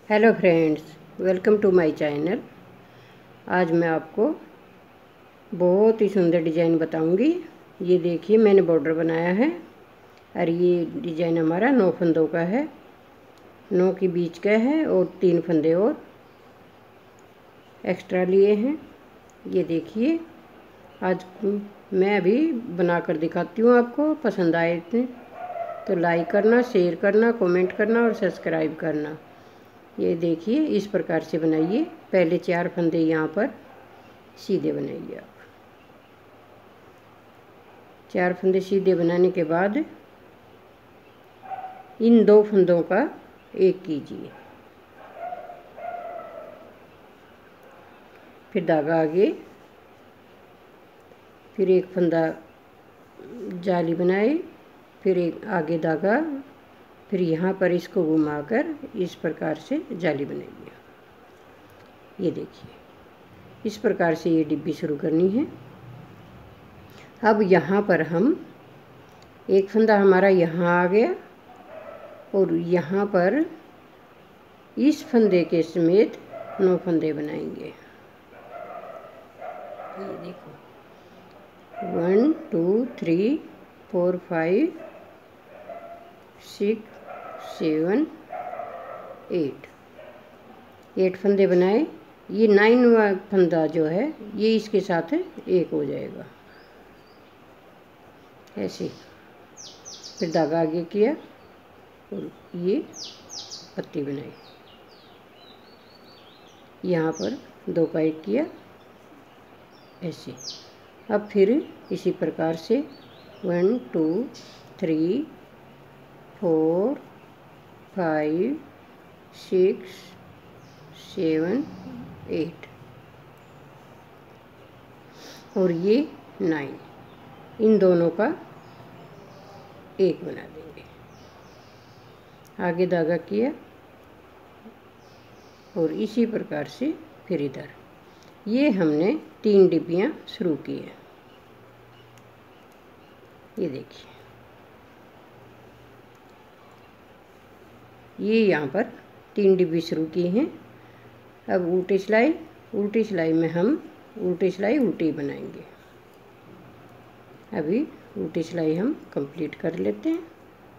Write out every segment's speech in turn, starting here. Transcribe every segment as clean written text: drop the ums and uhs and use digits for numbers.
Hello friends, welcome to my channel. आज मैं आपको बहुत ही सुंदर डिज़ाइन बताऊंगी। ये देखिए, मैंने बॉर्डर बनाया है और ये डिज़ाइन हमारा 9 फंदों का है, 9 के बीच का है और 3 फंदे और एक्स्ट्रा लिए हैं। ये देखिए, आज मैं अभी बनाकर दिखाती हूँ आपको। पसंद आए तो लाइक करना, शेयर करना, कमेंट करना और सब्सक्राइब करना। ये देखिए, इस प्रकार से बनाइए। पहले 4 फंदे यहाँ पर सीधे बनाइए आप। 4 फंदे सीधे बनाने के बाद इन 2 फंदों का एक कीजिए, फिर धागा आगे, फिर एक फंदा जाली बनाए, फिर एक आगे धागा, फिर यहाँ पर इसको घुमाकर इस प्रकार से जाली बनाइए। ये देखिए, इस प्रकार से ये डिब्बी शुरू करनी है। अब यहाँ पर हम एक फंदा हमारा यहाँ आ गया और यहाँ पर इस फंदे के समेत 9 फंदे बनाएंगे। ये देखो, 1 2 3 4 5 6 7 8 फंदे बनाए। ये 9वां फंदा जो है ये इसके साथ एक हो जाएगा, ऐसे। फिर धागा आगे किया और ये पत्ती बनाई, यहाँ पर 2 का एक किया, ऐसे। अब फिर इसी प्रकार से 1 2 3 4 5 6 7 8 और ये 9, इन दोनों का एक बना देंगे। आगे धागा किया और इसी प्रकार से फिर इधर। ये हमने 3 डिब्बियाँ शुरू की है। ये देखिए, ये यहाँ पर 3 डिब्बी शुरू की हैं। अब उल्टी सिलाई में हम उल्टी सिलाई उल्टी बनाएंगे। अभी उल्टी सिलाई हम कंप्लीट कर लेते हैं।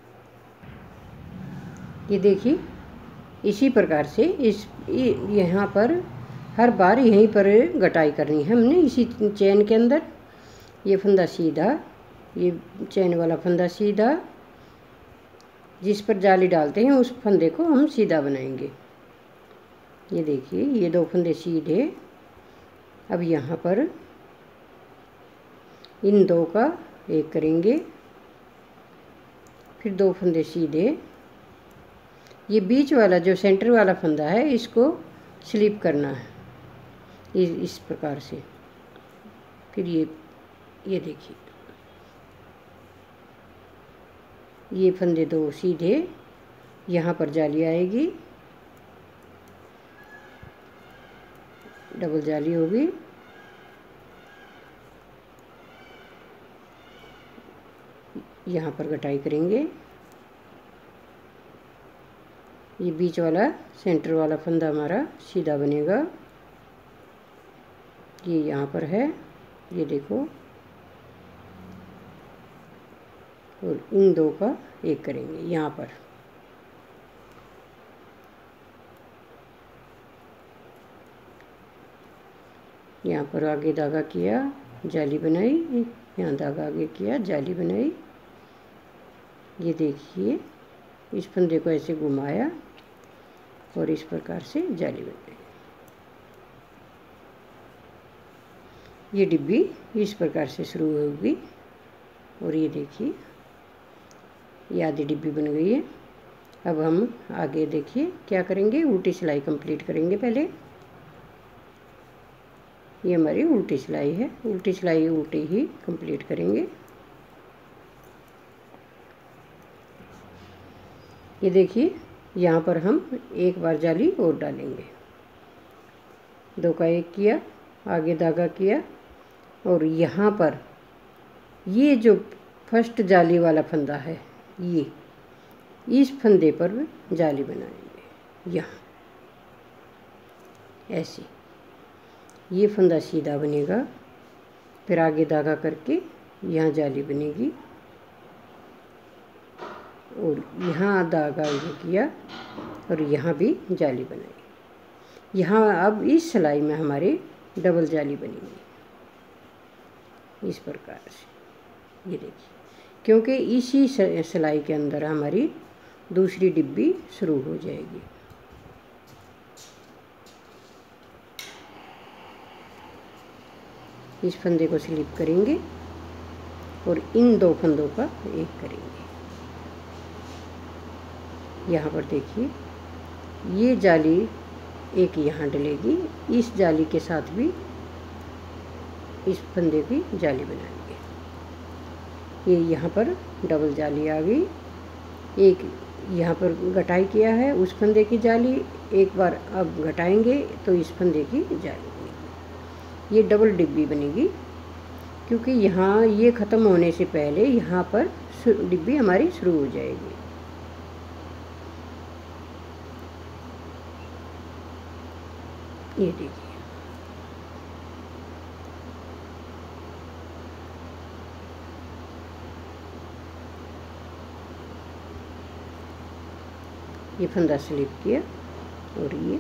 ये देखिए, इसी प्रकार से यहाँ पर हर बार यहीं पर गटाई करनी है हमने, इसी चैन के अंदर। ये फंदा सीधा, ये चैन वाला फंदा सीधा, जिस पर जाली डालते हैं उस फंदे को हम सीधा बनाएंगे। ये देखिए, ये 2 फंदे सीधे। अब यहाँ पर इन 2 का एक करेंगे, फिर 2 फंदे सीधे। ये बीच वाला जो सेंटर वाला फंदा है इसको स्लिप करना है इस प्रकार से। फिर ये देखिए, ये फंदे 2 सीधे, यहाँ पर जाली आएगी, डबल जाली होगी। यहाँ पर गटाई करेंगे। ये बीच वाला सेंटर वाला फंदा हमारा सीधा बनेगा। ये यहाँ पर है, ये देखो, और इन 2 का एक करेंगे यहाँ पर। यहाँ पर आगे धागा किया, जाली बनाई, यहाँ धागा आगे किया, जाली बनाई। ये देखिए, इस फंदे को ऐसे घुमाया और इस प्रकार से जाली बनाई। ये डिब्बी इस प्रकार से शुरू होगी। और ये देखिए, ये आधी डिब्बी बन गई है। अब हम आगे देखिए क्या करेंगे, उल्टी सिलाई कंप्लीट करेंगे पहले। ये हमारी उल्टी सिलाई है, उल्टी सिलाई उल्टी ही कंप्लीट करेंगे। ये देखिए, यहाँ पर हम एक बार जाली और डालेंगे। 2 का एक किया, आगे धागा किया और यहाँ पर ये जो फर्स्ट जाली वाला फंदा है, ये इस फंदे पर जाली बनाएंगे यहाँ। ऐसे ये फंदा सीधा बनेगा, फिर आगे धागा करके यहाँ जाली बनेगी और यहाँ धागा ये किया और यहाँ भी जाली बनाई। यहाँ अब इस सिलाई में हमारे डबल जाली बनेगी इस प्रकार से, ये देखिए, क्योंकि इसी सिलाई के अंदर हमारी दूसरी डिब्बी शुरू हो जाएगी। इस फंदे को स्लिप करेंगे और इन दो फंदों का एक करेंगे। यहाँ पर देखिए ये जाली एक यहाँ डलेगी, इस जाली के साथ भी इस फंदे की जाली बनाएंगे। ये यहाँ पर डबल जाली आ गई, एक यहाँ पर घटाई किया है उस फंदे की जाली, एक बार अब घटाएंगे तो इस फंदे की जाली बनेगी। ये डबल डिब्बी बनेगी क्योंकि यहाँ ये ख़त्म होने से पहले यहाँ पर डिब्बी हमारी शुरू हो जाएगी। ये देखिए, ये फंदा स्लिप किया और ये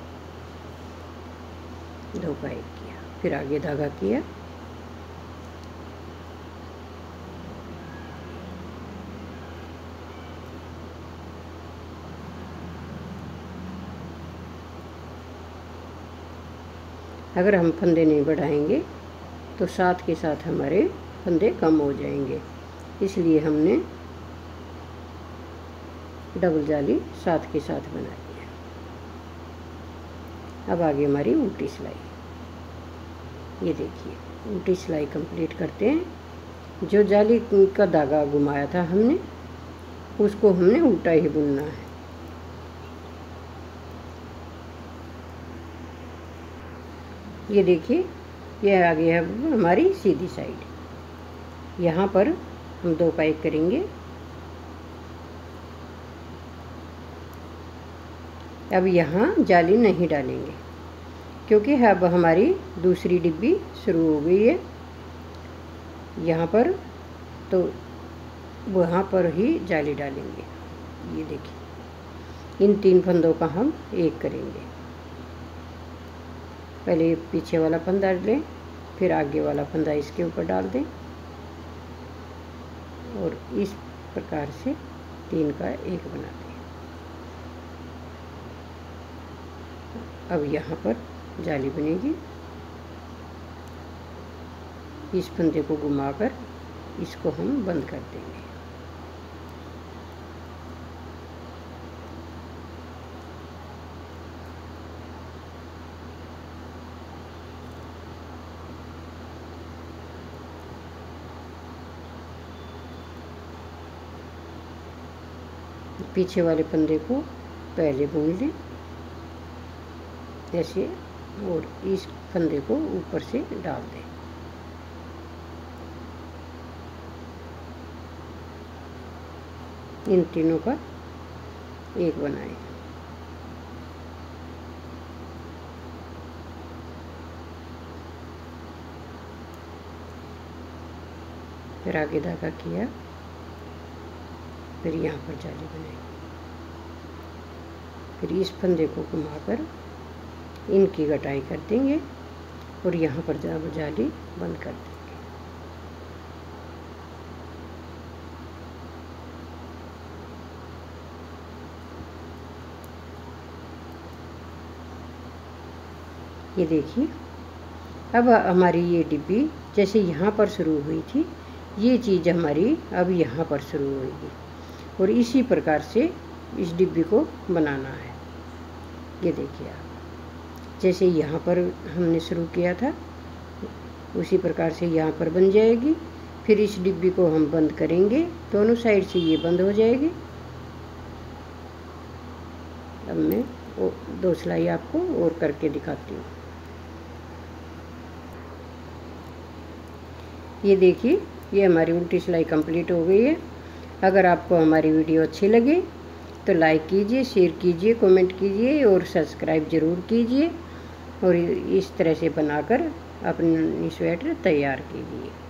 दो का एक किया, फिर आगे धागा किया, अगर हम फंदे नहीं बढ़ाएंगे तो साथ के साथ हमारे फंदे कम हो जाएंगे, इसलिए हमने डबल जाली साथ के साथ बनाई है। अब आगे हमारी उल्टी सिलाई, ये देखिए उल्टी सिलाई कंप्लीट करते हैं। जो जाली का धागा घुमाया था हमने उसको हमने उल्टा ही बुनना है। ये देखिए ये आ गया है हमारी सीधी साइड। यहाँ पर हम दो का एक करेंगे। अब यहाँ जाली नहीं डालेंगे क्योंकि अब हमारी दूसरी डिब्बी शुरू हो गई है यहाँ पर, तो वहाँ पर ही जाली डालेंगे। ये देखिए इन तीन फंदों का हम एक करेंगे। पहले पीछे वाला फंदा डालें, फिर आगे वाला फंदा इसके ऊपर डाल दें और इस प्रकार से तीन का एक बना दें। अब यहाँ पर जाली बनेगी, इस फंदे को घुमाकर इसको हम बंद कर देंगे। पीछे वाले फंदे को पहले बुन लें ऐसे और इस फंदे को ऊपर से डाल दें। इन तीनों का एक बनाएं। फिर आगे धागा किया, फिर यहाँ पर जाली बनाई, फिर इस फंदे को घुमाकर इनकी घटाई कर देंगे और यहाँ पर जाली बंद कर देंगे। ये देखिए अब हमारी ये डिब्बी जैसे यहाँ पर शुरू हुई थी, ये चीज़ हमारी अब यहाँ पर शुरू होगी और इसी प्रकार से इस डिब्बी को बनाना है। ये देखिए आप, जैसे यहाँ पर हमने शुरू किया था उसी प्रकार से यहाँ पर बन जाएगी। फिर इस डिब्बी को हम बंद करेंगे, दोनों साइड से ये बंद हो जाएगी। अब मैं दो सिलाई आपको और करके दिखाती हूँ। ये देखिए ये हमारी उल्टी सिलाई कंप्लीट हो गई है। अगर आपको हमारी वीडियो अच्छी लगे तो लाइक कीजिए, शेयर कीजिए, कमेंट कीजिए और सब्सक्राइब ज़रूर कीजिए। और इस तरह से बनाकर अपनी स्वेटर तैयार कीजिए।